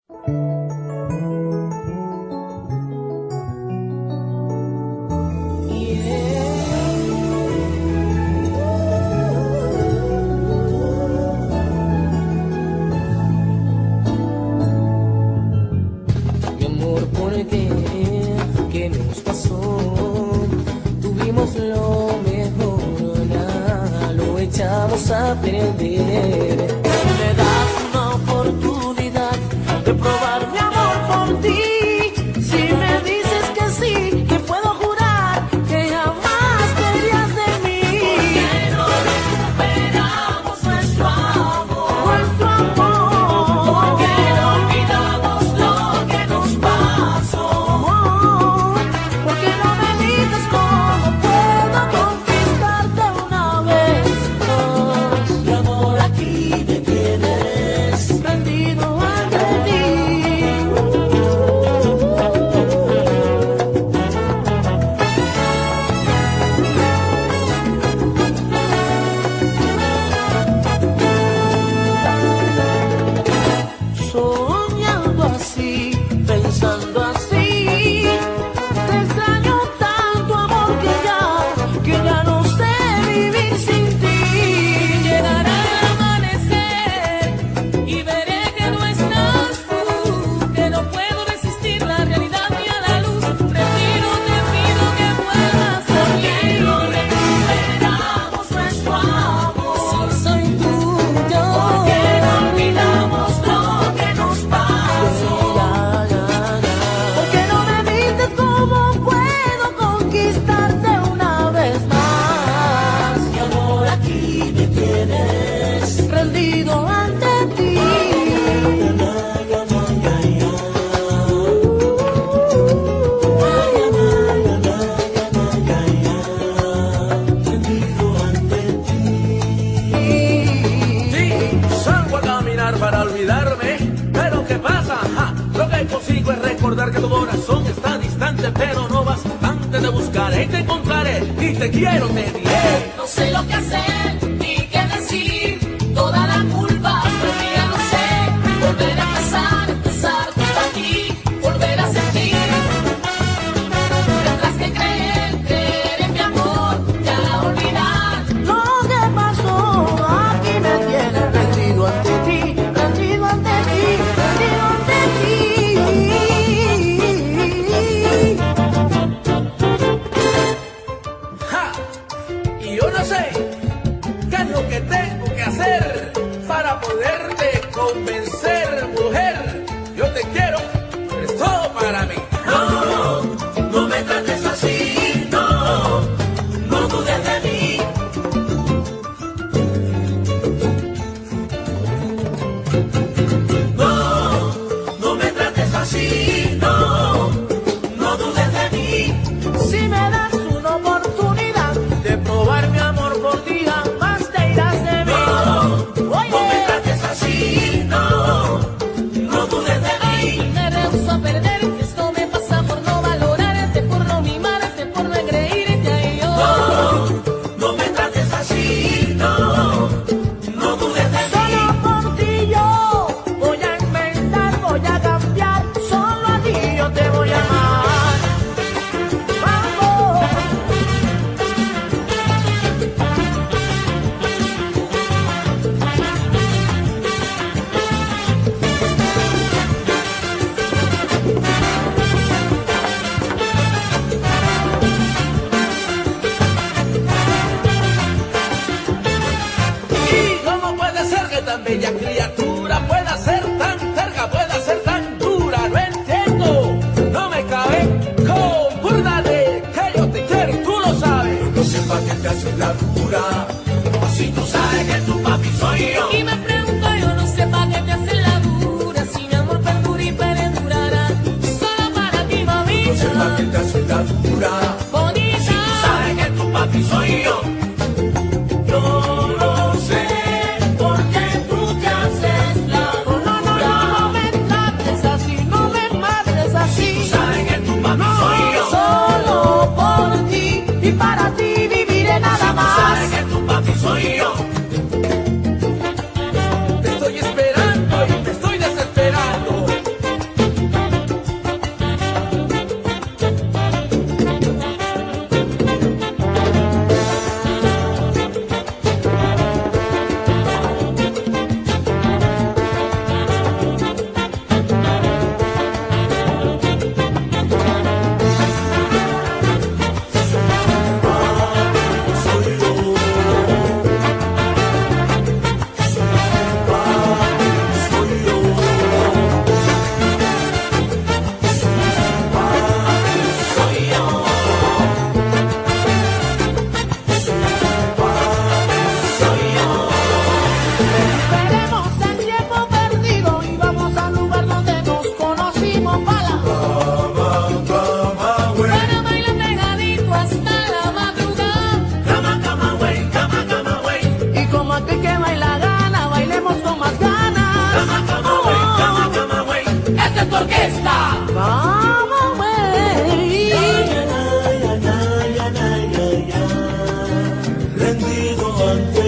Mi amor, ¿por qué? ¿Qué nos pasó? Tuvimos lo mejor, nada lo echamos a perder. Me das una oportunidad de probar mi amor por ti. Si me dices que sí, que puedo jurar que jamás te irías de mí. ¿Por qué no recuperamos nuestro amor? Nuestro amor. ¿Por qué no olvidamos lo que nos pasó? ¿Por qué no me dices cómo puedo conquistarte una vez más? Mi amor, aquí me tienes rendido ante ti. Soñando así, pensando así, te extraño tanto, amor, que ya no sé vivir sin ti. Llegará el amanecer y veré que no estás tú, que no puedo resistir la realidad ni a la luz. Retiro, te pido que vuelvas a mí. No recuperamos nuestro amor. Si soy tuyo, ¿por qué no olvidamos lo que nos pasó? ¿Por qué no me dices cómo puedo conquistarte una vez más? Mi amor, aquí me tienes rendido ante ti. Sí, salgo a caminar para olvidarme, pero ¿qué pasa? Ja, lo que consigo es recordar que tu corazón está distante, pero no bastante. Te buscaré y te encontraré y te quiero, te diré. No sé lo que hacer ni qué decir, toda la culpa fue mía, no sé. Volver a empezar junto a ti, volver a sentir. Tendrás que creer en mi amor, ya olvidar lo que pasó. Aquí me tienes rendido ante ti, rendido ante ti, rendido ante ti. Ja, y yo no sé qué es lo que tengo que hacer para poderte convencer, mujer. Yo te quiero, eres todo para mí. No, no me trates así, no, no dudes de mí. No, no me trates así, no, no dudes de mí. Si me das una oportunidad de probar mi amor por ti, jamás te irás de mí. No me trates así, no, no dudes de mí. Me rehúso a perder, esto me pasa por no valorarte, por no mimarte, por no engreírte a yo. No me trates así, no, no dudes de mí. Solo por ti yo voy a inventar, voy a cambiar, solo a ti yo te voy a amar. Vamos. rendido ante